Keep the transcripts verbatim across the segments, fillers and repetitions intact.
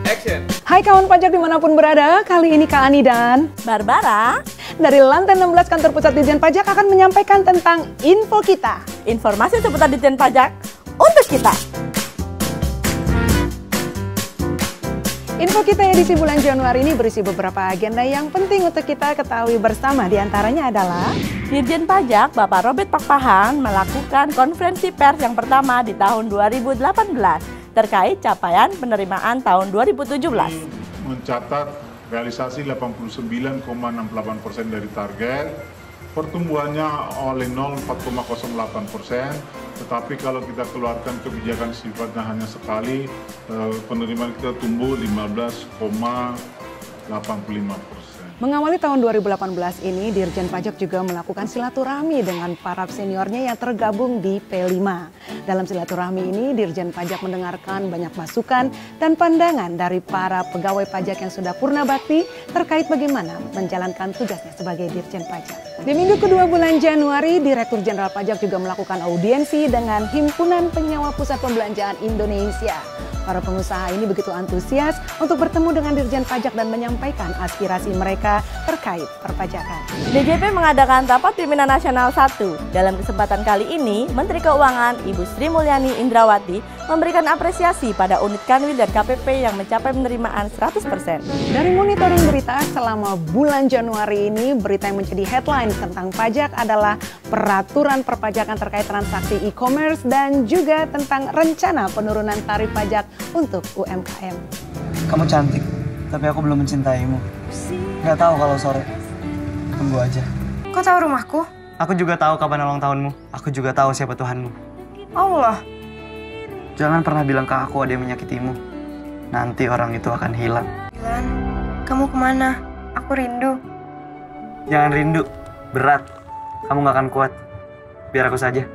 Action. Hai kawan pajak dimanapun berada, kali ini Kak Ani dan Barbara dari lantai enam belas kantor pusat Ditjen Pajak akan menyampaikan tentang info kita. Informasi seputar Ditjen Pajak untuk kita. Info kita edisi bulan Januari ini berisi beberapa agenda yang penting untuk kita ketahui bersama. Di antaranya adalah Ditjen Pajak Bapak Robert Pakpahan melakukan konferensi pers yang pertama di tahun dua ribu delapan belas terkait capaian penerimaan tahun dua ribu tujuh belas. Mencatat realisasi delapan puluh sembilan koma enam delapan persen dari target, pertumbuhannya oleh nol koma empat koma nol delapan persen, tetapi kalau kita keluarkan kebijakan sifatnya hanya sekali, penerimaan kita tumbuh lima belas koma delapan puluh lima persen. Mengawali tahun dua ribu delapan belas ini, Dirjen Pajak juga melakukan silaturahmi dengan para seniornya yang tergabung di P lima. Dalam silaturahmi ini, Dirjen Pajak mendengarkan banyak masukan dan pandangan dari para pegawai pajak yang sudah purna bakti terkait bagaimana menjalankan tugasnya sebagai Dirjen Pajak. Di minggu kedua bulan Januari, Direktur Jenderal Pajak juga melakukan audiensi dengan Himpunan Penyewa Pusat Pembelanjaan Indonesia. Para pengusaha ini begitu antusias untuk bertemu dengan Dirjen Pajak dan menyampaikan aspirasi mereka terkait perpajakan. D J P mengadakan rapat pimpinan nasional satu. Dalam kesempatan kali ini, Menteri Keuangan Ibu Sri Mulyani Indrawati memberikan apresiasi pada unit Kanwil dan K P P yang mencapai penerimaan seratus persen. Dari monitoring berita selama bulan Januari ini, berita yang menjadi headline tentang pajak adalah peraturan perpajakan terkait transaksi e-commerce dan juga tentang rencana penurunan tarif pajak untuk U M K M. Kamu cantik, tapi aku belum mencintaimu. Gak tahu kalau sore. Tunggu aja. Kau tahu rumahku? Aku juga tahu kapan ulang tahunmu. Aku juga tahu siapa Tuhanmu. Allah. Jangan pernah bilang ke aku ada yang menyakitimu. Nanti orang itu akan hilang. Dilan, kamu kemana? Aku rindu. Jangan rindu. Berat. Kamu gak akan kuat. Biar aku saja.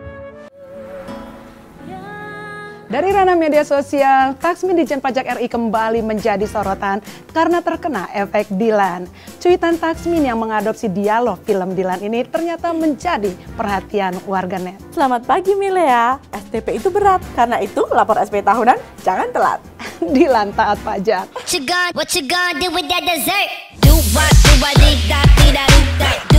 Dari ranah media sosial, Taksmin Ditjen Pajak R I kembali menjadi sorotan karena terkena efek Dilan. Cuitan Taksmin yang mengadopsi dialog film Dilan ini ternyata menjadi perhatian warganet. Selamat pagi Milea, S T P itu berat, karena itu lapor S P tahunan jangan telat. Dilan taat pajak. What you gonna, what you gonna do with that dessert? Do what, do what, do that, do that, do that.